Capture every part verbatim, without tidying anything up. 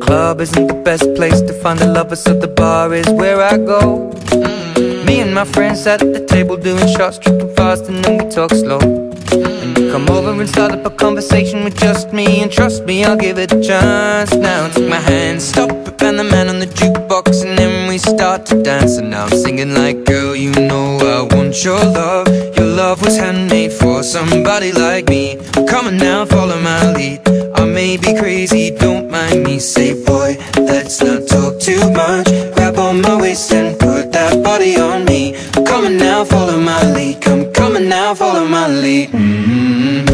club isn't the best place to find a lover, so the bar is where I go. Me and my friends at the table doing shots, tripping fast, and then we talk slow. And you come over and start up a conversation with just me, and trust me, I'll give it a chance. Now take my hand, stop it, and the man on the jukebox, and then we start to dance. And now I'm singing like, girl, you know I want your love. Your love was handmade for somebody like me. Come on now, follow my lead. I may be crazy, don't mind me. Say, boy, let's not talk too much. Grab on my waist and put that body on me. Come on now, follow my lead. Come, come on now, follow my lead. mm-hmm.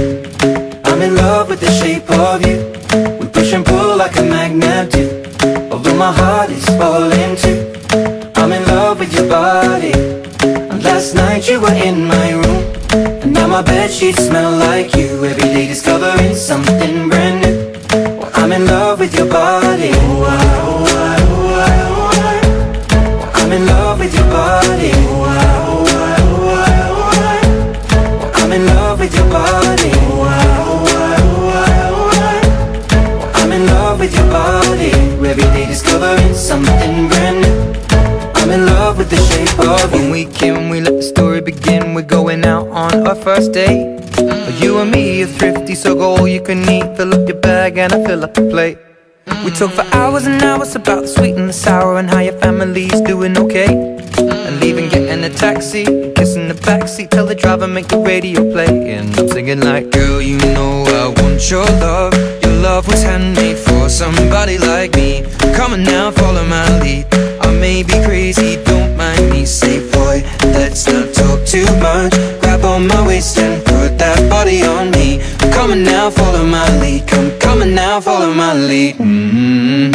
I'm in love with the shape of you. We push and pull like a magnet do. Although my heart is falling too, I'm in love with your body. And last night you were in my room, and now my bedsheets smell like you. Every day discovering something brand new. Well, I'm in love with your body. Oh, I, oh, I, oh, I, oh, I. Well, I'm in love with your body. Oh, I, oh, I, oh, I, oh, I. Well, I'm in love with your body. Oh, I, oh, I, oh, I, oh, I. Well, I'm in love with your body. Every day discovering something brand new. I'm in love with the shape of you. When we came, we let the story begin. We're going out on our first date. You and me are thrifty, so go all you can eat. Fill up your bag and I fill up the plate. We talk for hours and hours about the sweet and the sour, and how your family's doing okay. And leaving, getting a taxi, kissing the backseat, tell the driver make the radio play. And I'm singing like, girl, you know I want your love. Your love was handmade for somebody like me. Come on now, follow my lead. I may be crazy, don't mind me. Say, boy, let's not talk too much. Grab on my waist and put that body on me. Come on now, follow my lead. Come, come on now, follow my lead. mm-hmm.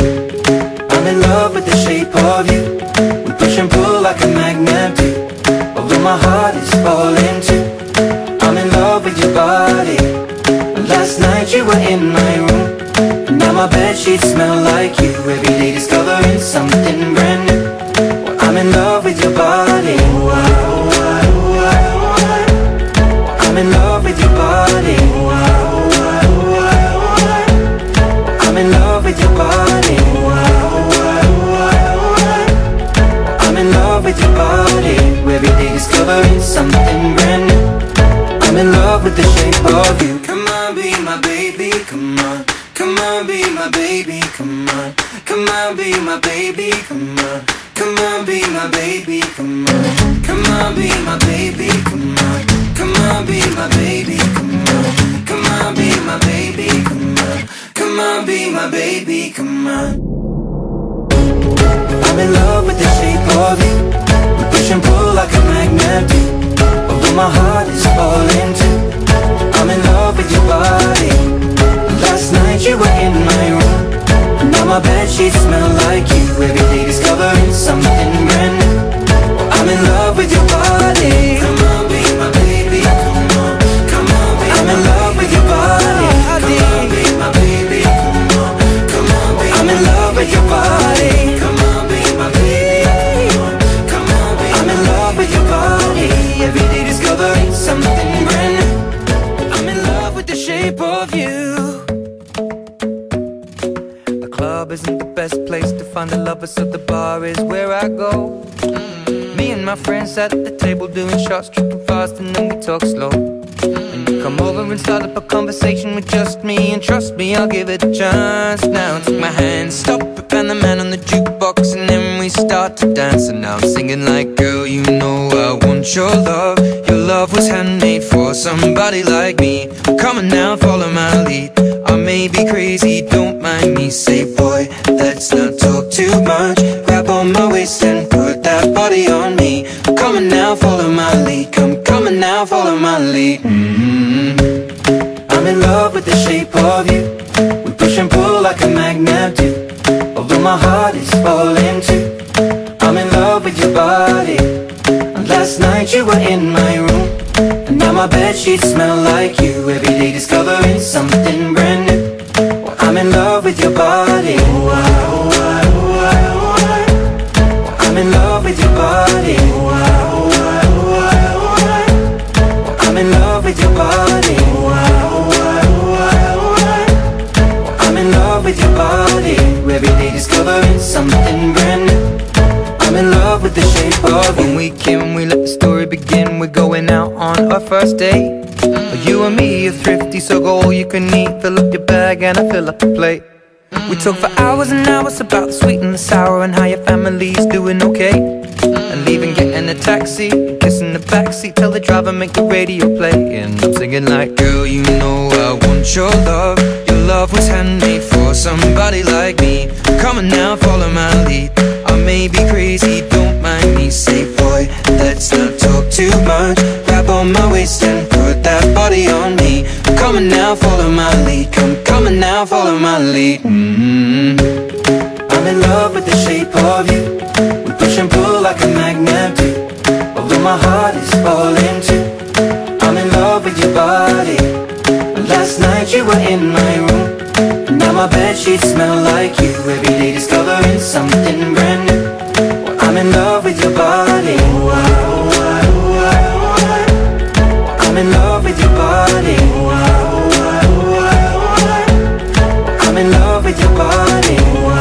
I'm in love with the shape of you. We push and pull like a magnet do. Although my heart is falling too, I'm in love with your body. Last night you were in my room, and now my bedsheets smell like you. Every day discovering something brand new. Well, I'm in love with your body. Oh, I, oh, I, oh, I, oh, I. Well, I'm in love with your body. Oh, I, oh, I, oh, I, oh, I. Well, I'm in love with your body. Oh, I, oh, I, oh, I, oh, I. Well, I'm in love with your body. Every day discovering something brand new. I'm in love with the shape of you. Come on, be my baby, come on. Come on, be my baby, come on. Come on, be my baby, come on. Come on, be my baby, come on. Come on, be my baby, come on. Come on, be my baby, come on. Come on, be my baby, come on. Come on, be my baby, come on. I'm in love with the shape of you. We push and pull like a magnet do. Although my heart is falling too, I'm in love with your body. Last night you were in my room, and now my bedsheets smell like you. Every day discovering something brand new. Well, I'm in love with your body. Come on, be my baby, come on. Come on, be I'm in love with your body. Come on, be my baby, come on. Come on, be I'm in love with your body. Come on, be my baby, come on. Come on, be I'm in love with your body. Every day discovering something brand new. I'm in love with the shape of you. The club isn't the best place to find a lover, so the bar is where I go. Me and my friends at the table doing shots, tripping fast, and then we talk slow. And you come over and start up a conversation with just me, and trust me, I'll give it a chance. Now take my hand, stop it, and the man on the jukebox, and then we start to dance. And now I'm singing like, girl, you know I want your love. Your love was handmade for somebody like me. Come on now, follow my lead. I may be crazy, don't mind me. Say, boy, let's not talk too much. Grab on my waist and put that body on me. Come on now, follow my lead. Come, come on now, follow my lead. mm-hmm. I'm in love with the shape of you. We push and pull like a magnet do. Although my heart is falling too, I'm in love with your body. Last night you were in my room, and now my bedsheets smell like you. Every day discovering something brand new. Well, I'm in love with your body. Oh, I, oh, I, oh, I, oh, I. Well, I'm in love with your body. Oh, I, oh, I, oh, I, oh, I. Well, I'm in love with your body. Oh, I, oh, I, oh, I, oh, I. Well, I'm in love with your body. every day discovering something brand new. I'm in love with the shape of you. When we came, we let the story begin. We're going out on our first date. You and me are thrifty, so go all you can eat. Fill up your bag and I fill up the plate. We talk for hours and hours about the sweet and the sour, and how your family's doing okay. And leaving, getting a taxi, kissing the backseat, tell the driver make the radio play. And I'm singing like, girl, you know I want your love. Your love was handmade for somebody like me. Come on now, follow my lead. I may be crazy, don't mind me. Say, boy, let's not talk too much. Grab on my waist and put that body on me. Come on now, follow my lead. Come, come on now, follow my lead. mm-hmm. I'm in love with the shape of you. We push and pull like a magnet do. Although my heart is falling too, I'm in love with your body. Last night you were in my room, and now my bedsheets smell like you. Every day discovering something brand new. Well, I'm in love with your body. I'm in love with your body. I'm in love with your body.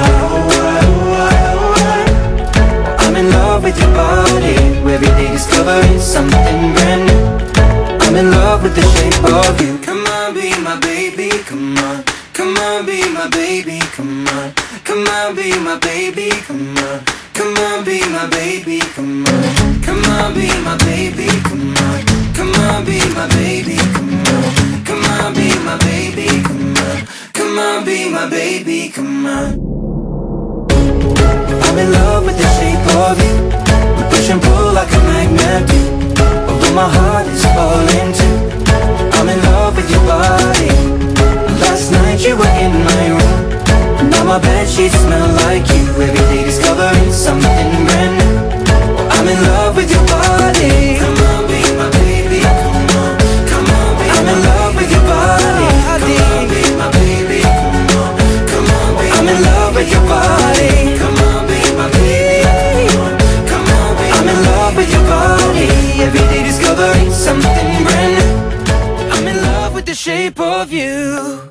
I'm in love with your body. Every day discovering something brand new. I'm in love with the shape of you. Come on, be my baby, come on. Come on, be my baby, come on. Come on, be my baby, come on. Come on, be my baby, come on. Come on, be my baby, come on. Come on, be my baby, come on. Come on, be my baby, come on. Come on, be my baby, come on. I'm in love with the shape of you. We push and pull like a magnet do. Although my heart is falling too, I'm in love with your body. Last night you were in my room, now my bedsheets smell like you. Every day discovering something brand new. I'm in love with your body. Come on, be my baby, come on. Come on, be I'm in love with your body. Come on, be my baby, come on. Come on, be I'm in love with your body. Come on, be my baby, come on. Come on, be I'm in love with your body. Every day discovering something brand new. I'm in love with the shape of you.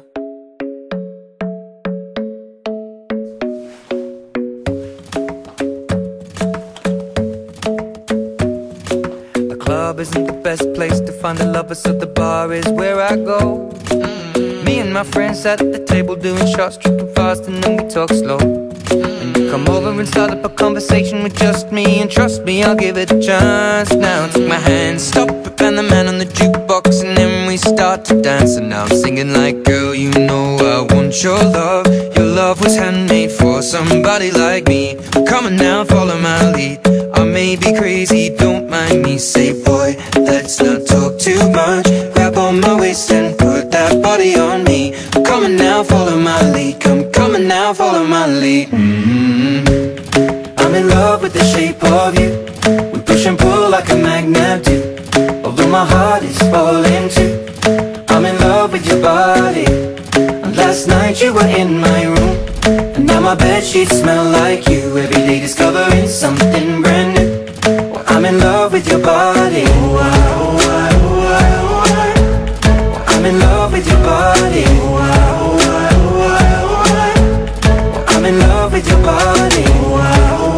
The club isn't the best place to find a lover, so the bar is where I go. Me and my friends at the table doing shots, tripping fast, and then we talk slow. And you come over and start up a conversation with just me, and trust me, I'll give it a chance. Now take my hand, stop it, and the man on the jukebox, and then we start to dance. And now I'm singing like, girl, you know I want your love. Your love was handmade for somebody like me. Come on now, follow my lead. I may be crazy, don't mind me. Say, boy, let's not talk too much. Grab on my waist and put that body on me. Come on now, follow my lead. Come, come on now, follow my lead. mm-hmm. I'm in love with the shape of you. We push and pull like a magnet do. Although my heart is falling too, I'm in love with your body. Last night you were in my room, and now my bedsheets smell like you. Every day discovering something brand new. Well, I'm in love with your body. I'm in love with your body. I'm in love with your body.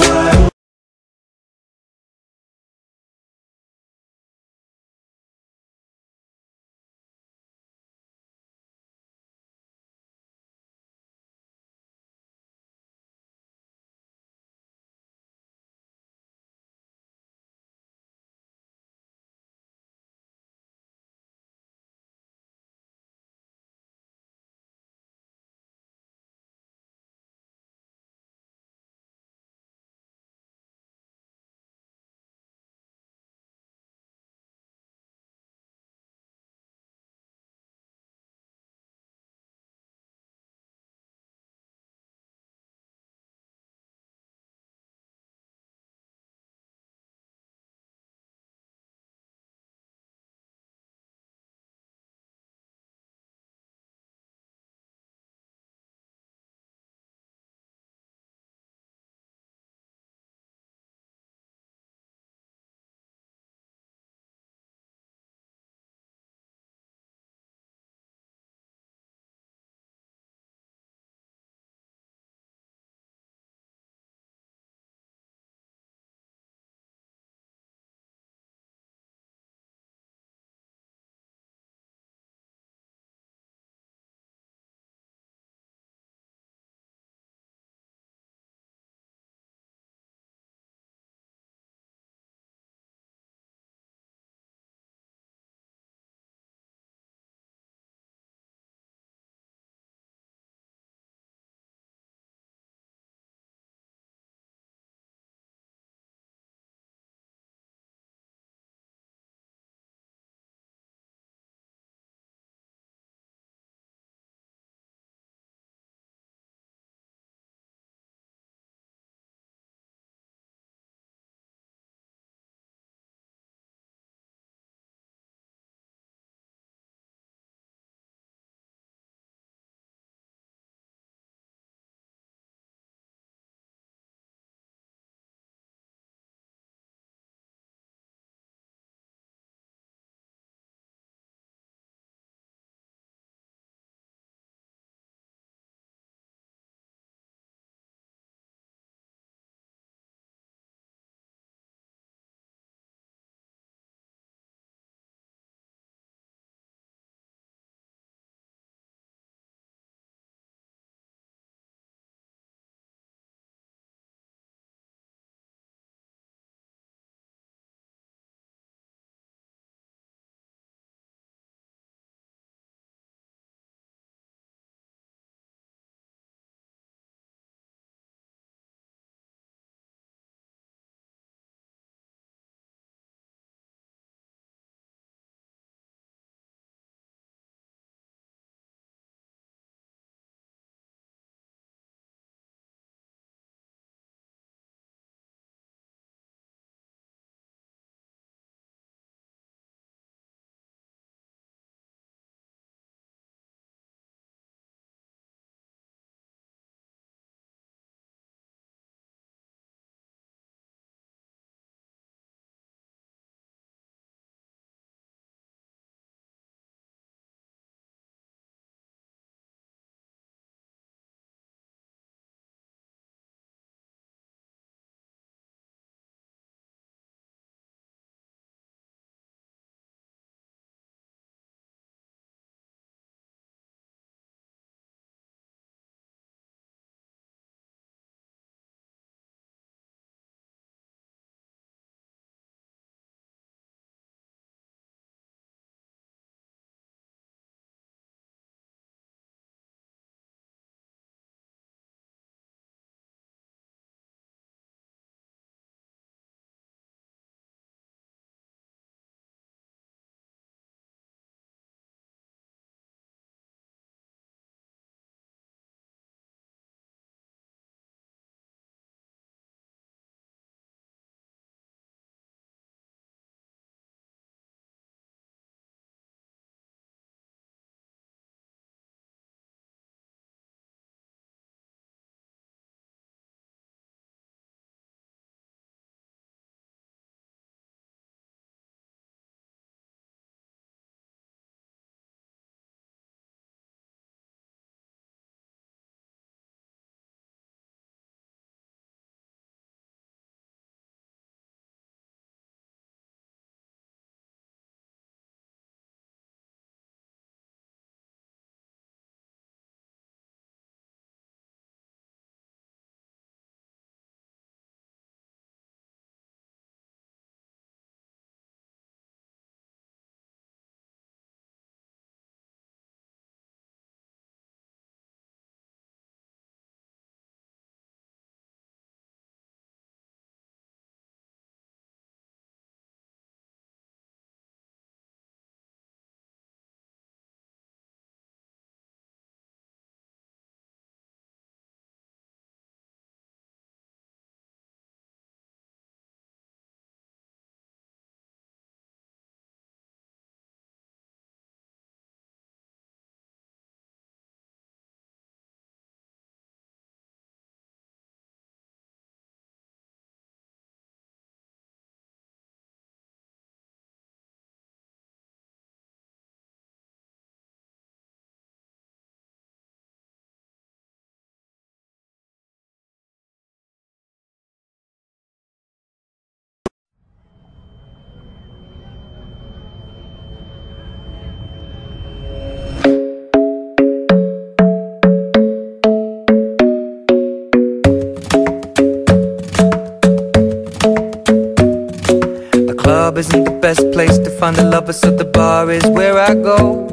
club isn't the best place to find a lover, so the bar is where I go.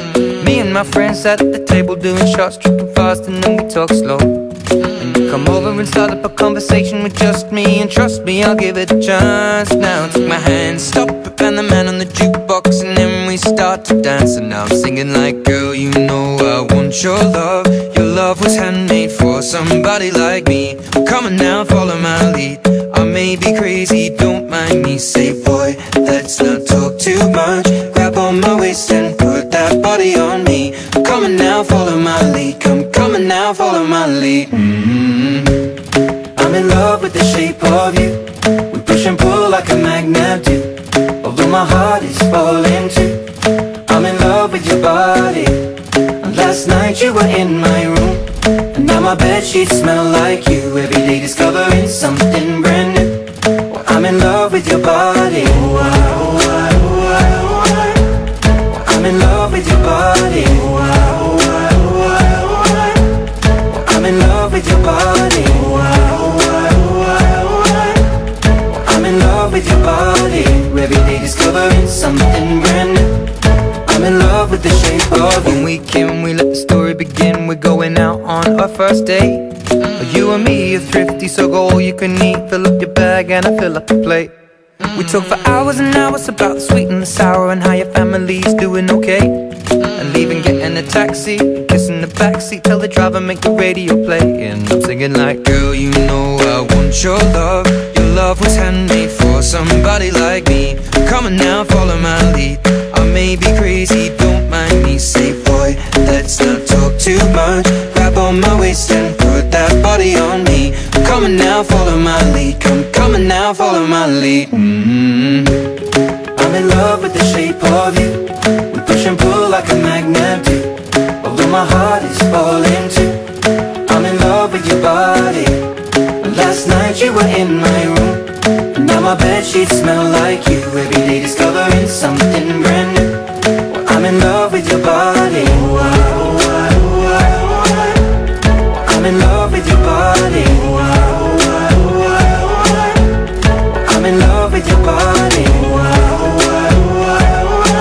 Me and my friends at the table doing shots, tripping fast, and then we talk slow. And you come over and start up a conversation with just me, and trust me, I'll give it a chance. Now take my hand, stop it, and the man on the jukebox, and then we start to dance. And now I'm singing like, girl, you know I want your love. Your love was handmade for somebody like me. Come on now, follow my lead. I may be crazy, don't mind me. Say, boy, let's not talk too much. Grab on my waist and put that body on me. Come on now, follow my lead. Come, come on now, follow my lead. mm-hmm. I'm in love with the shape of you. We push and pull like a magnet do. Although my heart is falling too, I'm in love with your body. And last night you were in my room, and now my bedsheets smell like you. Every day discovering something brand new. Well, I'm in love with your body. Oh, I, oh, I, oh, I, oh, I. Well, I'm in love with your body. Oh, I, oh, I, oh, I, oh, I. Well, I'm in love with your body. Oh, I, oh, I, oh, I, oh, I. Well, I'm in love with your body. Every day discovering something brand new. I'm in love with the shape of you. When we can, we let the story begin. We're going out on our first date. You and me are thrifty, so go all you can eat. Fill up your bag and I fill up the plate. We talk for hours and hours about the sweet and the sour, and how your family's doing okay. And leaving, getting a taxi, kissing the backseat, tell the driver make the radio play. And I'm singing like, girl, you know I want your love. Your love was handmade for somebody like me. Come on now, follow my lead. I may be crazy, don't mind me. Say, boy, let's not talk too much. Grab on my waist and put that body on me. Come on now, follow my lead. Come, come on now, follow my lead. mm-hmm. I'm in love with the shape of you. We push and pull like a magnet do. Although my heart is falling too, I'm in love with your body. And last night you were in my room, and now my bedsheets smell like you. Every day discovering something brand new. Well, I'm in love with your body. Oh, I, oh, I, oh, I, oh, I. I'm in love with your body. Oh, I, oh, I, oh, I, oh, I. I'm in love with your body. Oh, I, oh, I, oh, I, oh,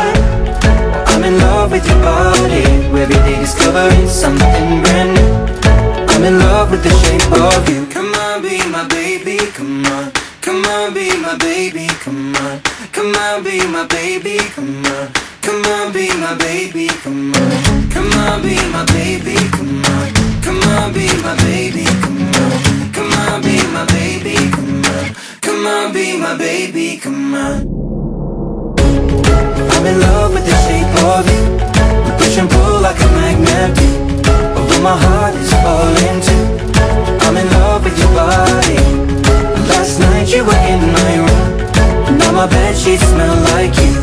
I. I'm in love with your body. Every day discovering something brand new. I'm in love with the shape of you. Come on, be my baby, come on. Come on, be my baby, come on. Come on, be my baby, come on. Come on, be my baby, come on. Come on, be my baby, come on. Come on, be my baby, come on. Come on, be my baby, come on. Come on, be my baby, come on. I'm in love with the shape of you. We push and pull like a magnet do. Although my heart is falling too, I'm in love with your body. Last night you were in my room, and now my bedsheets smell like you.